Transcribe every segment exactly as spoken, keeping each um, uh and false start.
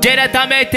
Diretamente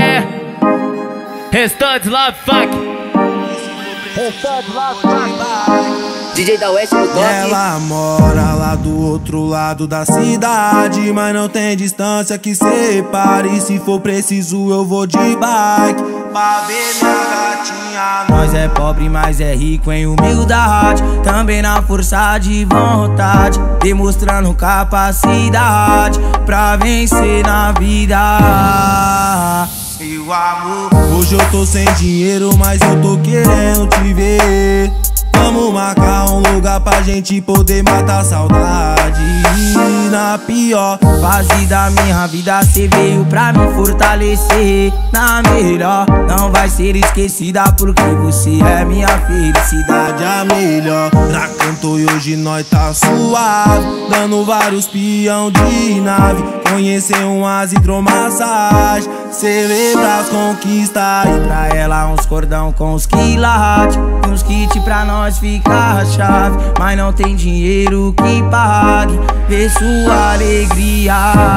Restantes Love Funk. Restantes Love Funk. D J da West no toque. Ela mora lá do outro lado da cidade, mas não tem distância que separe. Se for preciso eu vou de bike pra ver minha gatinha. Nós é pobre, mas é rico em humildade, também na força de vontade, demonstrando capacidade pra vencer na vida. Meu amor, hoje eu tô sem dinheiro, mas eu tô querendo te ver. Vamos marcar um lugar pra gente poder matar a saudade. Na pior fase da minha vida cê veio pra me fortalecer. Na melhor não vai ser esquecida, porque você é minha felicidade. A melhor já cantou e hoje nós tá suave, dando vários peão de nave. Conhecer umas hidromassagem, celebrar as conquistas, e pra ela uns cordão com os quilates, uns kits pra nós ficar chave. Mas não tem dinheiro que pague ver sua alegria.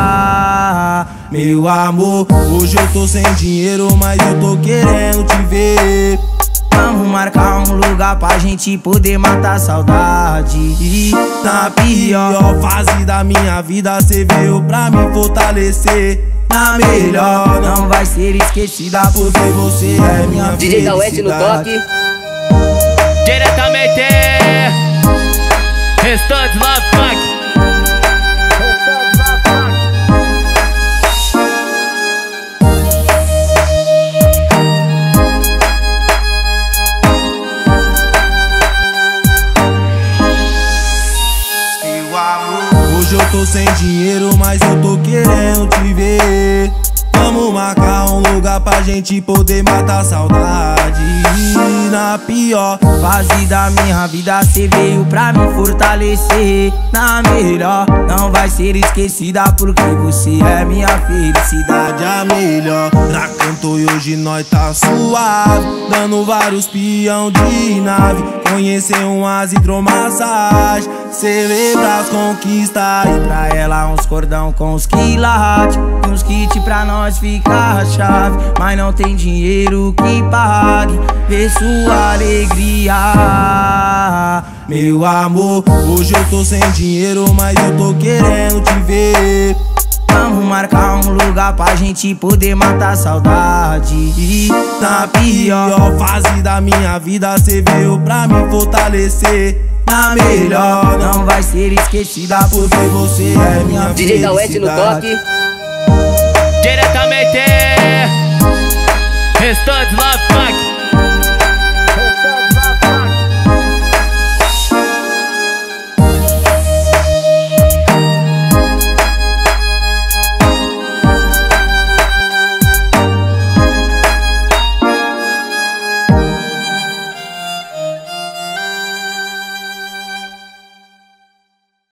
Meu amor, hoje eu tô sem dinheiro, mas eu tô querendo te ver. Vamos marcar um lugar pra gente poder matar a saudade. Na pior fase da minha vida cê veio pra me fortalecer. Na melhor não vai ser esquecida, porque você é minha D J da West no felicidade. toque. Diretamente Restantes Love Funk. Hoje eu tô sem dinheiro, mas eu tô querendo te ver. Vamos marcar um lugar pra gente poder matar a saudade. Na pior fase da minha vida cê veio pra me fortalecer. Na melhor não vai ser esquecida, porque você é minha felicidade. A melhor já cantou e hoje nós tá suave, dando vários peão de nave. Conhecer umas hidromassagem, celebrar as conquistas, e pra ela uns cordão com os quilates, uns kits pra nós ficar chave. Mas não tem dinheiro que pague ver sua alegria. Meu amor, hoje eu tô sem dinheiro, mas eu tô querendo te ver. Vamos marcar um lugar pra gente poder matar a saudade. Na pior fase da minha vida cê veio pra me fortalecer. Na melhor não vai ser esquecida, porque você é minha D J da West no felicidade. toque. Diretamente Restantes Love Funk.